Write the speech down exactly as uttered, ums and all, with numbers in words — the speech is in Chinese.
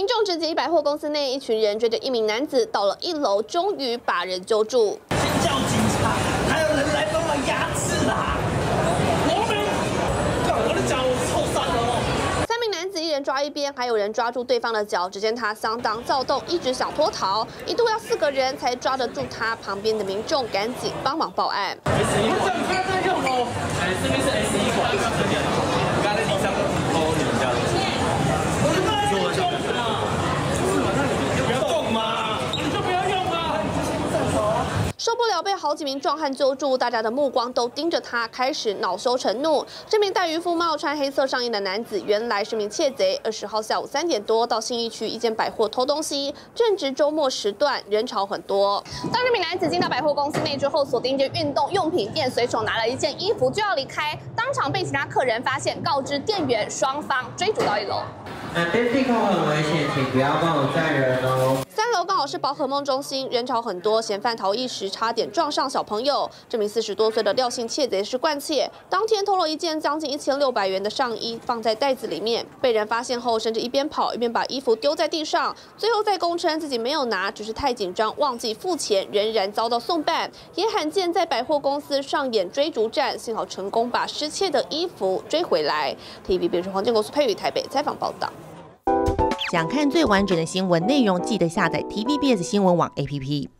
众直击百货公司内，一群人追着一名男子到了一楼，终于把人揪住。 先叫警察，还有人来帮忙压制啦！我们，看我的脚臭酸了哦！ 三名男子一人抓一边，还有人抓住对方的脚。只见他相当躁动，一直想脱逃，一度要四个人才抓得住他。旁边的民众赶紧帮忙报案。 S 一馆，他在用哦。哎，这边是 S 一馆，这边。刚才地上偷你们家的。我是在用啊！不要动嘛！你就不要用啊！ 受不了被好几名壮汉揪住，大家的目光都盯着他，开始恼羞成怒。这名戴渔夫帽、穿黑色上衣的男子，原来是名窃贼。二十号下午三点多到信义区一间百货偷东西，正值周末时段，人潮很多。当这名男子进到百货公司内之后，锁定一间运动用品店，随手拿了一件衣服就要离开，当场被其他客人发现，告知店员，双方追逐到一楼。 那电梯口很危险，请不要帮我载人哦。 三楼刚好是宝可梦中心，人潮很多，嫌犯逃逸时差点撞上小朋友。这名四十多岁的廖姓窃贼是惯窃，当天偷了一件将近一千六百元的上衣，放在袋子里面。被人发现后，甚至一边跑一边把衣服丢在地上，最后再供称自己没有拿，只是太紧张忘记付钱，仍然遭到送办。也罕见在百货公司上演追逐战，幸好成功把失窃的衣服追回来。T V B 是黄建国、苏佩宇台北采访报道。 想看最完整的新闻内容，记得下载 T V B S 新闻网 A P P。